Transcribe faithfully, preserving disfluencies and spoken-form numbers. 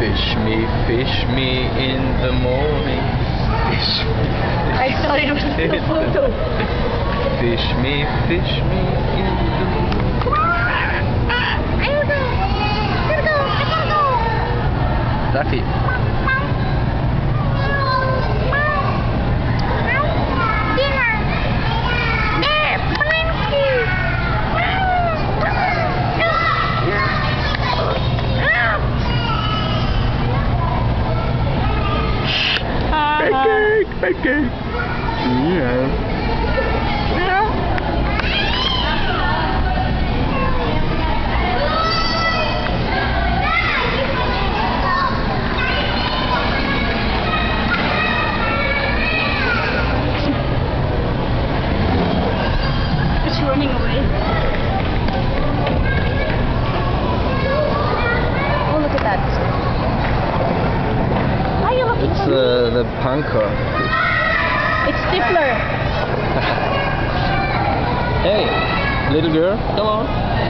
Fish me, fish me in the morning. Fish me, I thought it was a photo. fish me, fish me in the morning. I gotta go. I gotta go. I gotta go. Fluffy. Pancake, pancake. Yeah. It's running away. Oh, look at that. Why are you looking It's for me? uh, the punker. It's Stifler. Hey, little girl, come on.